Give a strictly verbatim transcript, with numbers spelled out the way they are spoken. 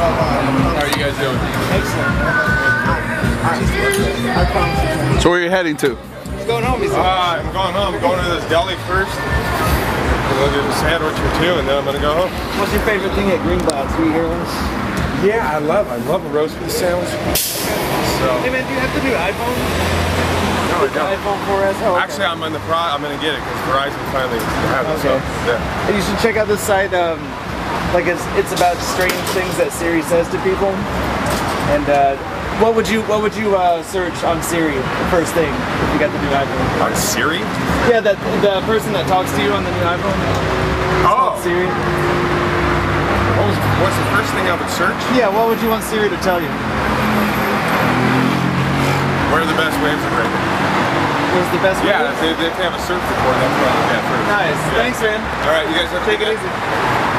How are you guys doing? Excellent. I promise. So where are you heading to? What's going home? Uh, I'm going home. I'm going to this deli first. I'm going to get a sandwich or two, and then I'm going to go home. What's your favorite thing at Greenblatt's? Do you hear one? Yeah, I love I love a roast beef sandwich. So. Hey man, do you have the new iPhone? No, I don't. iPhone four S? Oh, okay. Actually, I'm in the pro. I'm going to get it because Verizon finally has it. Okay. So, yeah. And you should check out this site. Um, like it's it's about strange things that Siri says to people. And uh, what would you what would you uh, search on Siri the first thing if you got the new iPhone? On Siri? Yeah, that the person that talks to you on the new iPhone. It's Oh, Siri. What was, what's the first thing I would search? Yeah, what would you want Siri to tell you? Where are the best waves of breaking? What's the best? Yeah, way? they, they have a search report. That's what I look at first. Nice. Yeah. Thanks, man. All right, you guys have to Take it easy.